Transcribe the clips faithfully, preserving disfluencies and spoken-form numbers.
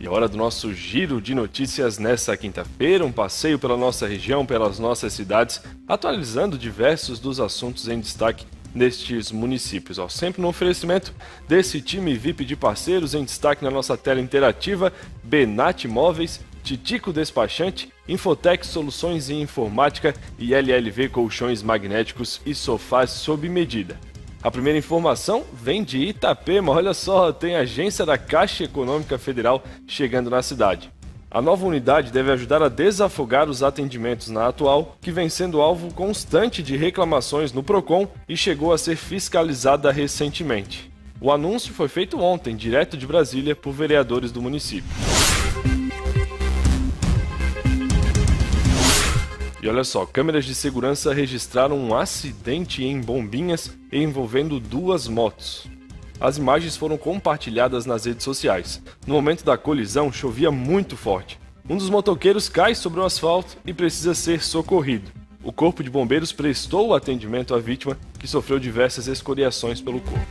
é hora do nosso giro de notícias nesta quinta-feira, um passeio pela nossa região, pelas nossas cidades, atualizando diversos dos assuntos em destaque nestes municípios. Ó, sempre no oferecimento desse time V I P de parceiros em destaque na nossa tela interativa, Benat Móveis, Titico Despachante, Infotec Soluções em Informática e L L V Colchões Magnéticos e Sofás sob medida. A primeira informação vem de Itapema. Olha só, tem agência da Caixa Econômica Federal chegando na cidade. A nova unidade deve ajudar a desafogar os atendimentos na atual, que vem sendo alvo constante de reclamações no Procon e chegou a ser fiscalizada recentemente. O anúncio foi feito ontem, direto de Brasília, por vereadores do município. E olha só, câmeras de segurança registraram um acidente em Bombinhas envolvendo duas motos. As imagens foram compartilhadas nas redes sociais. No momento da colisão, chovia muito forte. Um dos motoqueiros cai sobre o asfalto e precisa ser socorrido. O corpo de bombeiros prestou atendimento à vítima, que sofreu diversas escoriações pelo corpo.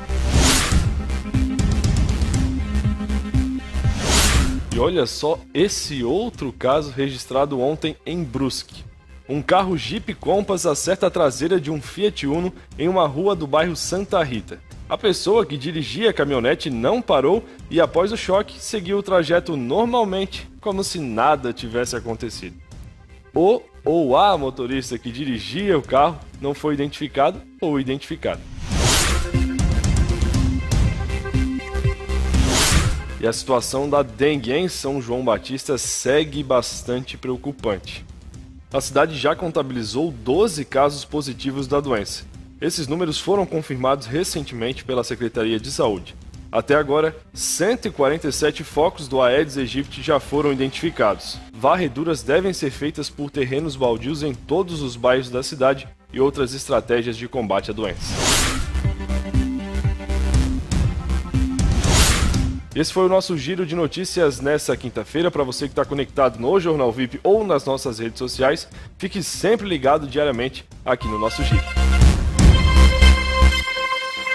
E olha só esse outro caso registrado ontem em Brusque. Um carro Jeep Compass acerta a traseira de um Fiat Uno em uma rua do bairro Santa Rita. A pessoa que dirigia a caminhonete não parou e, após o choque, seguiu o trajeto normalmente, como se nada tivesse acontecido. O ou a motorista que dirigia o carro não foi identificado ou identificado. E a situação da dengue em São João Batista segue bastante preocupante. A cidade já contabilizou doze casos positivos da doença. Esses números foram confirmados recentemente pela Secretaria de Saúde. Até agora, cento e quarenta e sete focos do Aedes aegypti já foram identificados. Varreduras devem ser feitas por terrenos baldios em todos os bairros da cidade e outras estratégias de combate à doença. Esse foi o nosso giro de notícias nessa quinta-feira. Para você que está conectado no Jornal V I P ou nas nossas redes sociais, fique sempre ligado diariamente aqui no nosso giro.